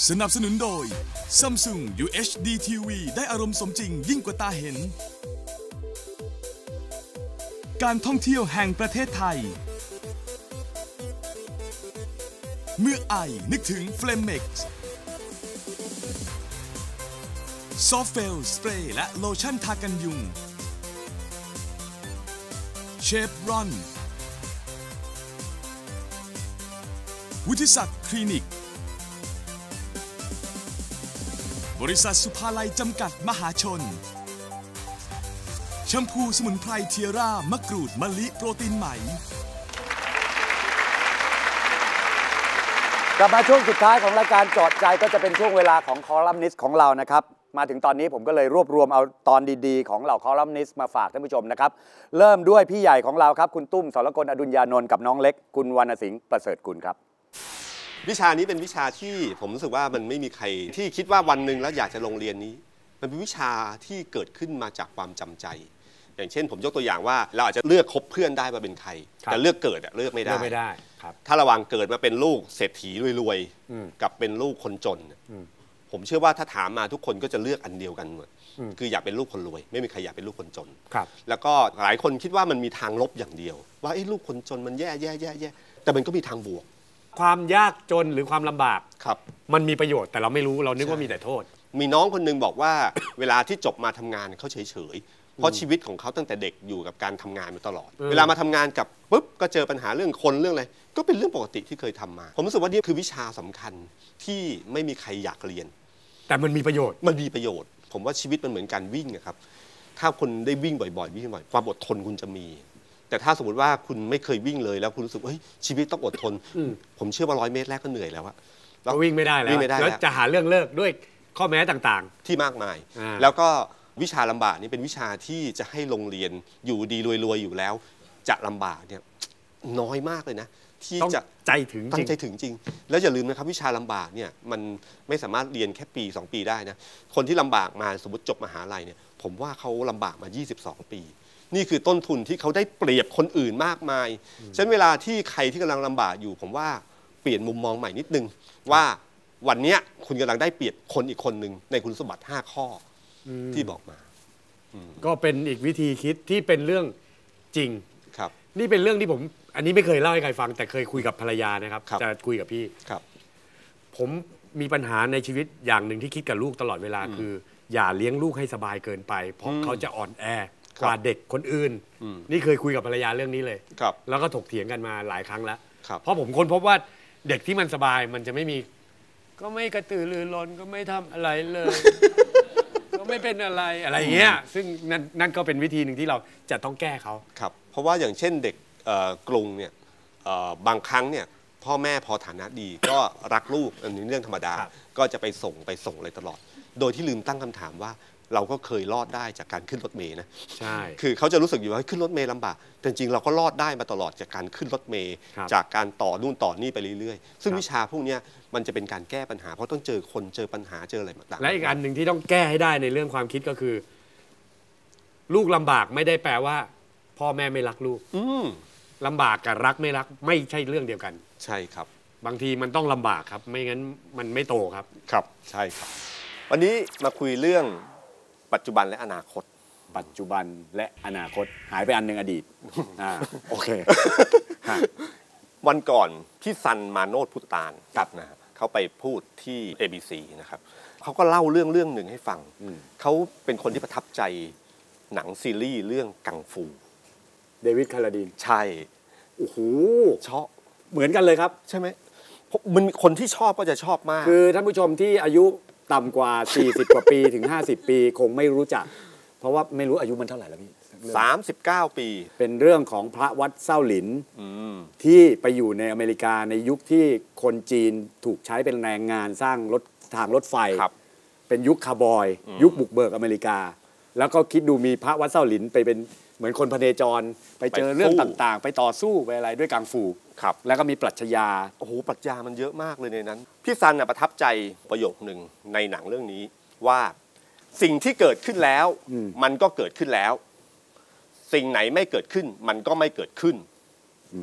สนับสนุนโดย Samsung UHD TV ได้อารมณ์สมจริงยิ่งกว่าตาเห็นการท่องเที่ยวแห่งประเทศไทยเมื่อไอนึกถึง Flamex ซอฟเฟลสเปรย์และโลชั่นทากันยุงเชฟรอนวุฒิศักดิ์คลินิกบริษัทสุภาลัยจำกัดมหาชนแชมพูสมุนไพรเทียร่ามะกรูดมะลิโปรตีนไหมกลับมาช่วงสุดท้ายของรายการจอดใจก็จะเป็นช่วงเวลาของคอลัมนิสต์ของเรานะครับมาถึงตอนนี้ผมก็เลยรวบรวมเอาตอนดีๆของเหล่าคอลัมนิสต์มาฝากท่านผู้ชมนะครับเริ่มด้วยพี่ใหญ่ของเราครับคุณตุ้มสรกลอดุลยานนท์กับน้องเล็กคุณวรรณสิงห์ประเสริฐกุลครับวิชานี้เป็นวิชาที่ผมรู้สึกว่ามันไม่มีใครที่คิดว่าวันหนึ่งแล้วอยากจะลงเรียนนี้มันเป็นวิชาที่เกิดขึ้นมาจากความจำใจอย่างเช่นผมยกตัวอย่างว่าเราอาจจะเลือกคบเพื่อนได้ว่าเป็นใครแต่เลือกเกิดเลือกไม่ได้ครับถ้าระหว่างเกิดมาเป็นลูกเศรษฐีรวยๆกับเป็นลูกคนจนผมเชื่อว่าถ้าถามมาทุกคนก็จะเลือกอันเดียวกันหมดคืออยากเป็นลูกคนรวยไม่มีใครอยากเป็นลูกคนจนแล้วก็หลายคนคิดว่ามันมีทางลบอย่างเดียวว่าไอ้ลูกคนจนมันแย่แต่มันก็มีทางบวกความยากจนหรือความลำบากมันมีประโยชน์แต่เราไม่รู้เรานึกว่ามีแต่โทษมีน้องคนนึงบอกว่าเวลาที่จบมาทำงานเขาเฉยๆเพราะชีวิตของเขาตั้งแต่เด็กอยู่กับการทำงานมาตลอดเวลามาทำงานกับปุ๊บก็เจอปัญหาเรื่องคนเรื่องอะไรก็เป็นเรื่องปกติที่เคยทำมาผมรู้สึกว่านี่คือวิชาสำคัญที่ไม่มีใครอยากเรียนแต่มันมีประโยชน์ผมว่าชีวิตมันเหมือนการวิ่งครับถ้าคุณได้วิ่งบ่อยๆความอดทนคุณจะมีแต่ถ้าสมมติว่าคุณไม่เคยวิ่งเลยแล้วคุณรู้สึกว่าชีวิตต้องอดทนผมเชื่อว่า100 เมตรแรกก็เหนื่อยแล้วอะก็วิ่งไม่ได้แล้วจะหาเรื่องเลิกด้วยข้อแม้ต่างๆที่มากมายแล้วก็วิชาลำบากนี่เป็นวิชาที่จะให้โรงเรียนอยู่ดีรวยๆอยู่แล้วจะลำบากเนี่ยน้อยมากเลยนะที่จะตั้งใจถึงจริงแล้วอย่าลืมนะครับวิชาลำบากเนี่ยมันไม่สามารถเรียนแค่ปี2 ปีได้นะคนที่ลำบากมาสมมติจบมหาลัยเนี่ยผมว่าเขาลำบากมา22 ปีนี่คือต้นทุนที่เขาได้เปรียบคนอื่นมากมายฉะนั้นเวลาที่ใครที่กำลังลำบากอยู่ผมว่าเปลี่ยนมุมมองใหม่นิดนึงว่าวันนี้คุณกำลังได้เปรียบคนอีกคนหนึ่งในคุณสมบัติ5 ข้อที่บอกมาก็เป็นอีกวิธีคิดที่เป็นเรื่องจริงครับนี่เป็นเรื่องที่ผมอันนี้ไม่เคยเล่าให้ใครฟังแต่เคยคุยกับภรรยานะครับจะคุยกับพี่ครับผมมีปัญหาในชีวิตอย่างหนึ่งที่คิดกับลูกตลอดเวลาคืออย่าเลี้ยงลูกให้สบายเกินไปเพราะเขาจะอ่อนแอกว่าเด็กคนอื่นนี่เคยคุยกับภรรยาเรื่องนี้เลยแล้วก็ถกเถียงกันมาหลายครั้งแล้วเพราะผมค้นพบว่าเด็กที่มันสบายมันจะไม่มีก็ไม่กระตือรือร้นก็ไม่ทำอะไรเลยก็ไม่เป็นอะไรเงี้ยซึ่งนั่นก็เป็นวิธีหนึ่งที่เราจะต้องแก้เขาครับเพราะว่าอย่างเช่นเด็กกรุงเนี่ยบางครั้งเนี่ยพ่อแม่พอฐานะดีก็รักลูกอันนี้เรื่องธรรมดาก็จะไปส่งเลยตลอดโดยที่ลืมตั้งคำถามว่าเราก็เคยรอดได้จากการขึ้นรถเมล์นะใช่คือเขาจะรู้สึกอยู่ว่าขึ้นรถเมล์ลำบากแต่จริงเราก็รอดได้มาตลอดจากการขึ้นรถเมล์จากการต่อนู่นต่อนี่ไปเรื่อยๆซึ่งวิชาพวกนี้มันจะเป็นการแก้ปัญหาเพราะต้องเจอคนเจอปัญหาเจออะไรต่างๆและอีกอันหนึ่งที่ต้องแก้ให้ได้ในเรื่องความคิดก็คือลูกลำบากไม่ได้แปลว่าพ่อแม่ไม่รักลูกลำบากกับรักไม่รักไม่ใช่เรื่องเดียวกันใช่ครับบางทีมันต้องลำบากครับไม่งั้นมันไม่โตครับครับใช่ครับวันนี้มาคุยเรื่องปัจจุบันและอนาคตปัจจุบันและอนาคตหายไปอันหนึ่งอดีตโอเควันก่อนพี่ซันมาโนชพุตานนะเขาไปพูดที่ ABC นะครับเขาก็เล่าเรื่องหนึ่งให้ฟังเขาเป็นคนที่ประทับใจหนังซีรีส์เรื่องกังฟูเดวิดคาราดีนใช่โอ้โหชอบเหมือนกันเลยครับใช่ไหมมันคนที่ชอบก็จะชอบมากคือท่านผู้ชมที่อายุต่ำกว่า40 กว่าปีถึง50 ปีคงไม่รู้จักเพราะว่าไม่รู้อายุมันเท่าไหร่แล้วพี่ 39 ปีเป็นเรื่องของพระวัดเส้าหลินที่ไปอยู่ในอเมริกาในยุคที่คนจีนถูกใช้เป็นแรงงานสร้างทางรถไฟเป็นยุคคาร์บอยยุคบุกเบิกอเมริกาแล้วก็คิดดูมีพระวัดเส้าหลินไปเป็นเหมือนคนพเนจรไปเจอเรื่องต่างๆไปต่อสู้ไปอะไรด้วยกังฟูแล้วก็มีปรัชญาโอ้โหปรัชญามันเยอะมากเลยในนั้นพี่ซันประทับใจประโยคนึงในหนังเรื่องนี้ว่าสิ่งที่เกิดขึ้นแล้วมันก็เกิดขึ้นแล้วสิ่งไหนไม่เกิดขึ้นมันก็ไม่เกิดขึ้น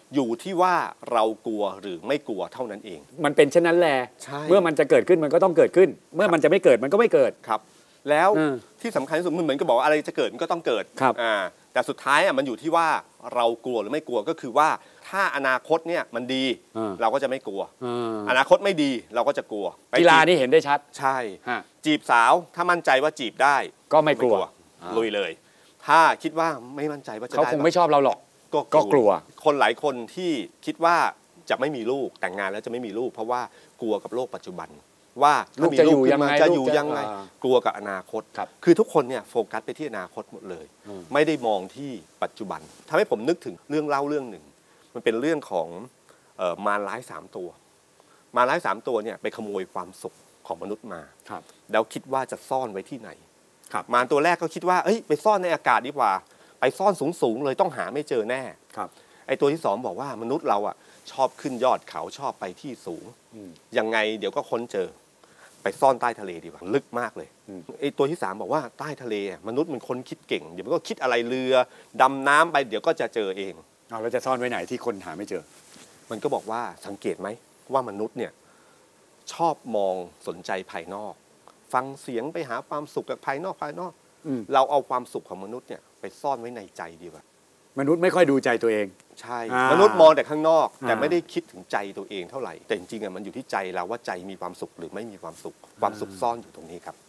อยู่ที่ว่าเรากลัวหรือไม่กลัวเท่านั้นเองมันเป็นเช่นนั้นแหละเมื่อมันจะเกิดขึ้นมันก็ต้องเกิดขึ้นเมื่อมันจะไม่เกิดมันก็ไม่เกิดครับแล้วที่สำคัญที่สุดมันเหมือนกับบอกว่าอะไรจะเกิดมันก็ต้องเกิดแต่สุดท้ายมันอยู่ที่ว่าเรากลัวหรือไม่กลัวก็คือว่าถ้าอนาคตเนี่ยมันดีเราก็จะไม่กลัวอนาคตไม่ดีเราก็จะกลัวกีฬานี่เห็นได้ชัดใช่จีบสาวถ้ามั่นใจว่าจีบได้ก็ไม่กลัวลุยเลยถ้าคิดว่าไม่มั่นใจว่าจะได้เขาคงไม่ชอบเราหรอกก็กลัวคนหลายคนที่คิดว่าจะไม่มีลูกแต่งงานแล้วจะไม่มีลูกเพราะว่ากลัวกับโลกปัจจุบันว่าลูกจะอยู่ยังไงจะอยู่ยังไงกลัวกับอนาคตคือทุกคนเนี่ยโฟกัสไปที่อนาคตหมดเลยไม่ได้มองที่ปัจจุบันทำให้ผมนึกถึงเรื่องเล่าเรื่องหนึ่งมันเป็นเรื่องของมารร้าย3 ตัวมารร้าย3 ตัวเนี่ยไปขโมยความสุขของมนุษย์มาแล้วคิดว่าจะซ่อนไว้ที่ไหนมารตัวแรกก็คิดว่าไปซ่อนในอากาศดีกว่าไปซ่อนสูงๆเลยต้องหาไม่เจอแน่ไอ้ตัวที่2บอกว่ามนุษย์เราชอบขึ้นยอดเขาชอบไปที่สูงยังไงเดี๋ยวก็ค้นเจอไปซ่อนใต้ทะเลดีกว่าลึกมากเลยไอ้ตัวที่3บอกว่าใต้ทะเลมนุษย์มันคนคิดเก่งเดี๋ยวมันก็คิดอะไรเรือดำน้ำไปเดี๋ยวก็จะเจอเองเราจะซ่อนไว้ไหนที่คนหาไม่เจอมันก็บอกว่าสังเกตไหมว่ามนุษย์เนี่ยชอบมองสนใจภายนอกฟังเสียงไปหาความสุขกับภายนอกเราเอาความสุขของมนุษย์เนี่ยไปซ่อนไว้ในใจดีกว่ามนุษย์ไม่ค่อยดูใจตัวเองใช่มนุษย์มองแต่ข้างนอกแต่ไม่ได้คิดถึงใจตัวเองเท่าไหร่แต่จริงๆมันอยู่ที่ใจเราว่าใจมีความสุขหรือไม่มีความสุขความสุขซ่อนอยู่ตรงนี้ครับ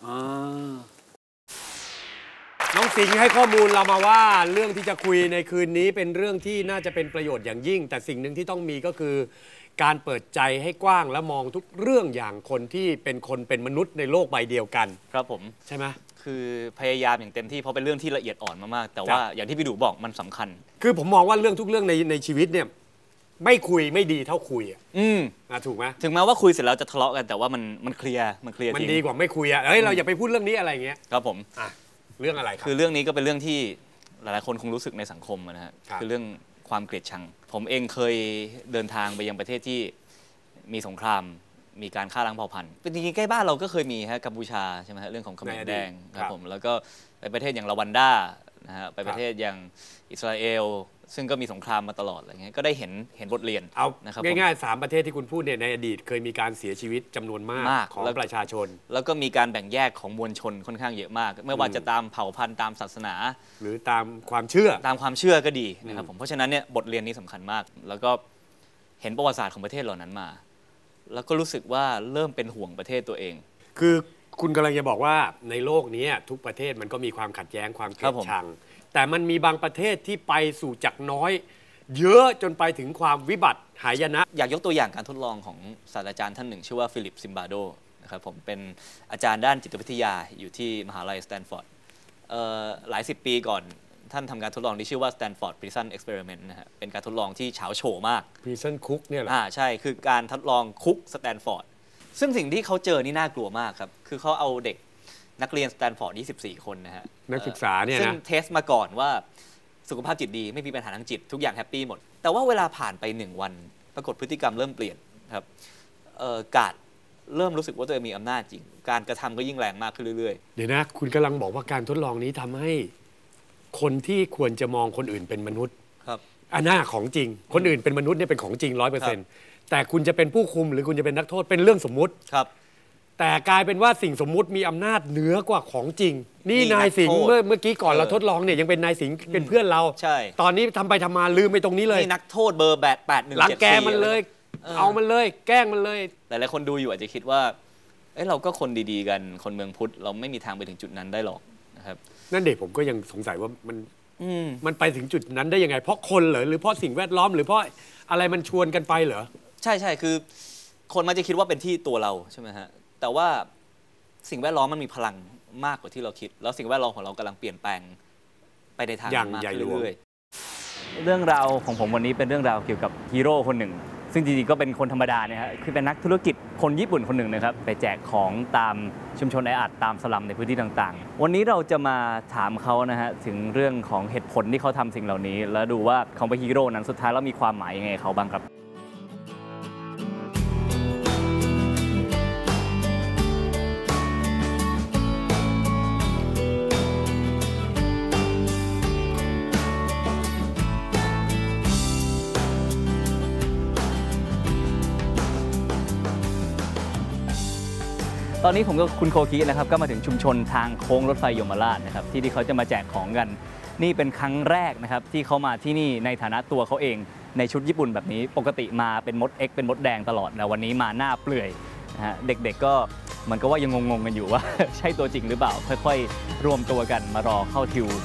น้องสิงห์ให้ข้อมูลเรามาว่าเรื่องที่จะคุยในคืนนี้เป็นเรื่องที่น่าจะเป็นประโยชน์อย่างยิ่งแต่สิ่งหนึ่งที่ต้องมีก็คือการเปิดใจให้กว้างและมองทุกเรื่องอย่างคนที่เป็นมนุษย์ในโลกใบเดียวกันครับผมใช่ไหมคือพยายามอย่างเต็มที่เพราะเป็นเรื่องที่ละเอียดอ่อนมากๆแต่ว่าอย่างที่พี่ดูบอกมันสำคัญคือผมมองว่าเรื่องทุกเรื่องในชีวิตเนี่ยไม่คุยไม่ดีเท่าคุยถูกไหมถึงแม้ว่าคุยเสร็จแล้วจะทะเลาะกันแต่ว่ามันเคลียร์มันดีกว่าไม่คุยเราอย่าไปพูดเรื่องนี้อะไรเงี้ยครับผมเรื่องอะไรครับคือเรื่องนี้ก็เป็นเรื่องที่หลายๆคนคงรู้สึกในสังคมนะฮะคือเรื่องความเกลียดชังผมเองเคยเดินทางไปยังประเทศที่มีสงครามมีการฆ่าล้างเผ่าพันธุ์จริงๆใกล้บ้านเราก็เคยมีฮะกัมพูชาใช่ไหมฮะเรื่องของเขมรแดงครับผมแล้วก็ไปประเทศอย่างรวันดานะฮะไปประเทศอย่างอิสราเอลซึ่งก็มีสงครามมาตลอดอะไรเงี้ยก็ได้เห็นบทเรียนเอาง่ายๆ3 ประเทศที่คุณพูดเนี่ยในอดีตเคยมีการเสียชีวิตจำนวนมากของประชาชนแล้วก็มีการแบ่งแยกของมวลชนค่อนข้างเยอะมากไม่ว่าจะตามเผ่าพันธุ์ตามศาสนาหรือตามความเชื่อก็ดีนะครับผมเพราะฉะนั้นเนี่ยบทเรียนนี้สำคัญมากแล้วก็เห็นประวัติศาสตร์ของประเทศเหล่านั้นมาแล้วก็รู้สึกว่าเริ่มเป็นห่วงประเทศตัวเองคือคุณกำลังจะบอกว่าในโลกนี้ทุกประเทศมันก็มีความขัดแย้งความเกลียดชังแต่มันมีบางประเทศที่ไปสู่จากน้อยเยอะจนไปถึงความวิบัติหายนะอยากยกตัวอย่างการทดลองของศาสตราจารย์ท่านหนึ่งชื่อว่าฟิลิปซิมบาโดนะครับผมเป็นอาจารย์ด้านจิตวิทยาอยู่ที่มหาลัยสแตนฟอร์ดหลาย10 ปีก่อนท่านทำการทดลองที่ชื่อว่า Stanford Prison Experiment นะฮะเป็นการทดลองที่เฉาโฉมาก Prison Cook เนี่ยเหรอใช่คือการทดลองคุกสแตนฟอร์ดซึ่งสิ่งที่เขาเจอนี่น่ากลัวมากครับคือเขาเอาเด็กนักเรียนสแตนฟอร์ด24 คนนะฮะนักศึกษาเนี่ยนะซึ่งเทสมาก่อนว่าสุขภาพจิตดีไม่มีปัญหาทางจิตทุกอย่างแฮปปี้หมดแต่ว่าเวลาผ่านไป1 วันปรากฏพฤติกรรมเริ่มเปลี่ยนครับการเริ่มรู้สึกว่าตัวเองมีอำนาจจริงการกระทำก็ยิ่งแรงมากขึ้นเรื่อยๆเดี๋ยวนะคุณกำลังบอกว่าการทดลองนี้ทำให้คนที่ควรจะมองคนอื่นเป็นมนุษย์ครับหน้าของจริงคนอื่นเป็นมนุษย์เนี่ยเป็นของจริง 100%แต่คุณจะเป็นผู้คุมหรือคุณจะเป็นนักโทษเป็นเรื่องสมมุติครับแต่กลายเป็นว่าสิ่งสมมุติมีอำนาจเหนือกว่าของจริงนี่นายสิงห์เมื่อกี้ก่อนเราทดลองเนี่ยยังเป็นนายสิงห์เป็นเพื่อนเราใช่ตอนนี้ทำไปทำมาลืมไปตรงนี้เลยนี่นักโทษเบอร์8174 รังแกมันเลยเอามันเลยแกล้งมันเลยหลายๆคนดูอยู่อาจจะคิดว่าเราก็คนดีๆกันคนเมืองพุทธเราไม่มีทางไปถึงจุดนั้นได้หรอกนะครับนั่นเด็กผมก็ยังสงสัยว่ามันไปถึงจุดนั้นได้ยังไงเพราะคนเหรอหรือเพราะสิ่งแวดล้อมหรือเพราะอะไรมันชวนกันไปเหรอใช่คือคนมันจะคิดว่าเป็นที่ตัวเราใช่ไหมฮะแต่ว่าสิ่งแวดล้อมมันมีพลังมากกว่าที่เราคิดแล้วสิ่งแวดล้อมของเรากำลังเปลี่ยนแปลงไปในทางมากขึ้นเรื่อยๆเรื่องราวของผมวันนี้เป็นเรื่องราวเกี่ยวกับฮีโร่คนหนึ่งซึ่งจริงๆก็เป็นคนธรรมดาเนี่ยฮะคือเป็นนักธุรกิจคนญี่ปุ่นคนหนึ่งนะครับไปแจกของตามชุมชนแออัดตามสลัมในพื้นที่ต่างๆวันนี้เราจะมาถามเขานะฮะถึงเรื่องของเหตุผลที่เขาทำสิ่งเหล่านี้แล้วดูว่าเขาเป็นฮีโร่นั้นสุดท้ายแล้วมีความหมายยังไงเขาบ้างครับตอนนี้ผมกับคุณโคคินะครับก็มาถึงชุมชนทางโค้งรถไฟยมราชนะครับที่เขาจะมาแจกของกันนี่เป็นครั้งแรกนะครับที่เขามาที่นี่ในฐานะตัวเขาเองในชุดญี่ปุ่นแบบนี้ปกติมาเป็นมดเอ็กเป็นมดแดงตลอดนะวันนี้มาหน้าเปลื่อยนะฮะเด็กๆก็เหมือนกับว่ายังงงๆกันอยู่ว่า ใช่ตัวจริงหรือเปล่าค่อยๆรวมตัวกันมารอเข้าทิว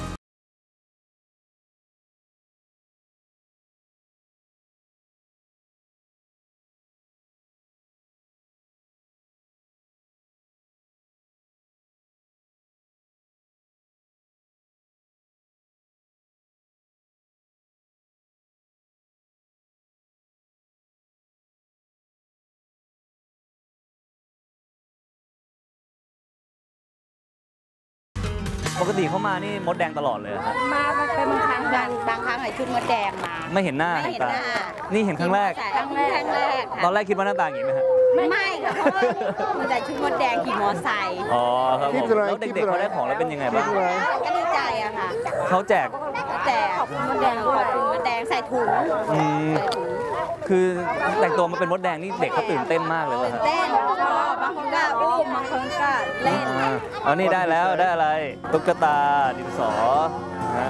ปกติเขามานี่มดแดงตลอดเลยครับมาเป็นบางครั้งบางครั้งไอ้ชุดมดแดงมาไม่เห็นหน้าไม่เห็นหน้านี่เห็นครั้งแรกตอนแรกคิดว่าหน้าตาอย่างนี้ไหมฮะไม่ค่ะเพราะว่ามันแต่ชุดมดแดงขี่มอไซค์อ๋อครับผมแล้วเด็กๆเขาได้ของแล้วเป็นยังไงบ้างก็ดีใจอะค่ะเขาแจกขอบคุณมดแดงขอบคุณมดแดงใส่ถุงคือแต่งตัวมาเป็นมดแดงนี่เด็กเขาตื่นเต้นมากเลยตื่นเต้นบางคนก็อุ้มบางคนก็เล่นเอานี่ได้แล้วได้อะไรตุ๊กตาดินสอนะ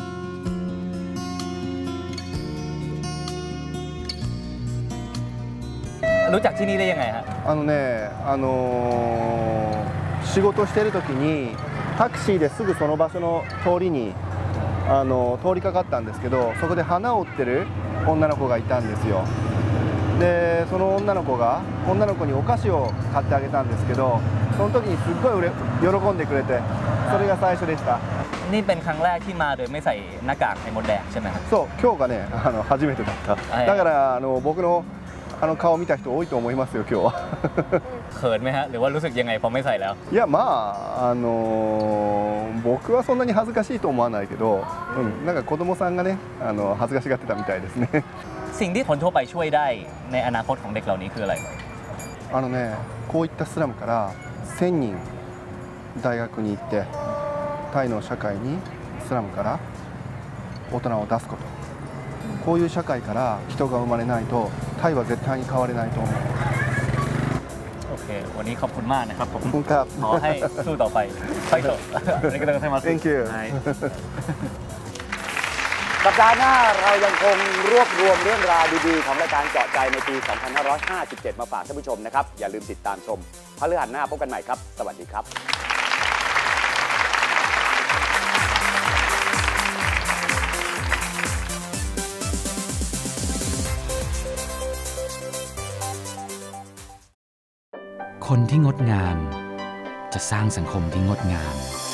รู้จักที่นี่ได้ยังไงฮะ仕事してる時にタクシーですぐその場所の通りに通りかかったんですけどそこで花を売ってる女の子がいたんですよでその女の子にお菓子を買ってあげたんですけどその時にすっごい喜んでくれてそれが最初でしたนี่เป็นครั้งแรกที่มาโดยไม่ใส่หน้ากากไอ้มดแดงใช่ไหมครับそう今日がね初めてだっただから僕の顔見た人多いと思いますよ今日はเขินไหมฮะหรือว่ารู้สึกยังไงพอไม่ใส่แล้วいやまあ僕はそんなに恥ずかしいと思わないけどなんか子供さんがね恥ずかしがってたみたいですねสิ่งที่คนทั่วไปช่วยได้ในอนาคตของเด็กเหล่านี้คืออะไรこういったスラムから1000人大学に行ってタイの社会にスラムから大人を出すことこういう社会から人が生まれないとタイは絶対に変われないと思うโอเควันนี้ขอบคุณมากนะครับผมครับขอให้สู้ต่อไปไปเถอะนี่ก็ต้องใช้มาสิ Thank you สัปดาห์หน้าเรายังคงรวบรวมเรื่องราวดีๆของรายการเจาะใจในปี 2557 มาฝากท่านผู้ชมนะครับอย่าลืมติดตามชมพฤหัสหน้าพบกันใหม่ครับสวัสดีครับคนที่งดงามจะสร้างสังคมที่งดงาม